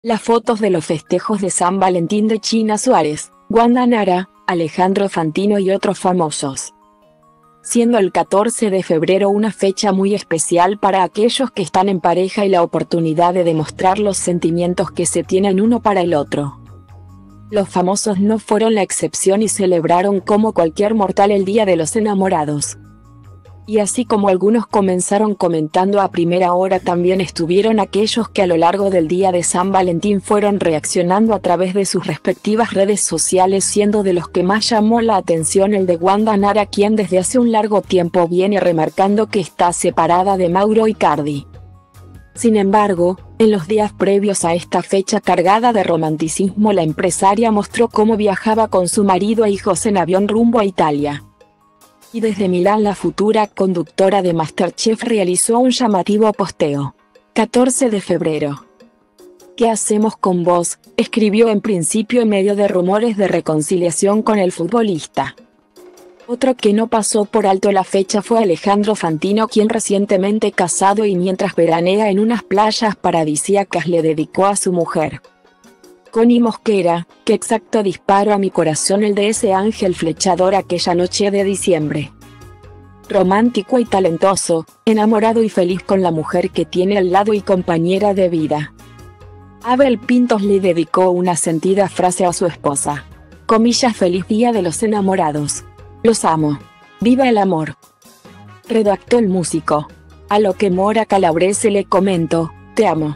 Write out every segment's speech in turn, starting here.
Las fotos de los festejos de San Valentín de China Suárez, Wanda Nara, Alejandro Fantino y otros famosos. Siendo el 14 de febrero una fecha muy especial para aquellos que están en pareja y la oportunidad de demostrar los sentimientos que se tienen uno para el otro. Los famosos no fueron la excepción y celebraron como cualquier mortal el Día de los Enamorados. Y así como algunos comenzaron comentando a primera hora, también estuvieron aquellos que a lo largo del día de San Valentín fueron reaccionando a través de sus respectivas redes sociales, siendo de los que más llamó la atención el de Wanda Nara, quien desde hace un largo tiempo viene remarcando que está separada de Mauro Icardi. Sin embargo, en los días previos a esta fecha cargada de romanticismo, la empresaria mostró cómo viajaba con su marido e hijos en avión rumbo a Italia. Y desde Milán la futura conductora de MasterChef realizó un llamativo posteo. 14 de febrero. ¿Qué hacemos con vos?, escribió en principio en medio de rumores de reconciliación con el futbolista. Otro que no pasó por alto la fecha fue Alejandro Fantino, quien recientemente casado y mientras veranea en unas playas paradisíacas le dedicó a su mujer, Connie Mosquera, "Qué exacto disparo a mi corazón el de ese ángel flechador aquella noche de diciembre". Romántico y talentoso, enamorado y feliz con la mujer que tiene al lado y compañera de vida. Abel Pintos le dedicó una sentida frase a su esposa. Comillas: "Feliz Día de los Enamorados. Los amo. Viva el amor". Redactó el músico. A lo que Mora Calabrese le comentó: "Te amo".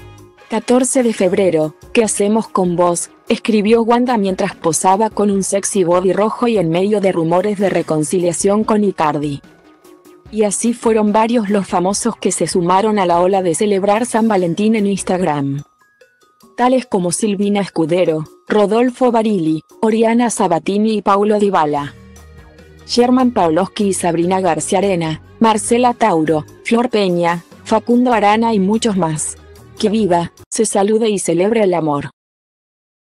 14 de febrero, ¿qué hacemos con vos?, escribió Wanda mientras posaba con un sexy body rojo y en medio de rumores de reconciliación con Icardi. Y así fueron varios los famosos que se sumaron a la ola de celebrar San Valentín en Instagram. Tales como Silvina Escudero, Rodolfo Barili, Oriana Sabatini y Paulo Dybala. Sherman Pawlowski y Sabrina García Arena, Marcela Tauro, Flor Peña, Facundo Arana y muchos más. Que viva, se salude y celebre el amor.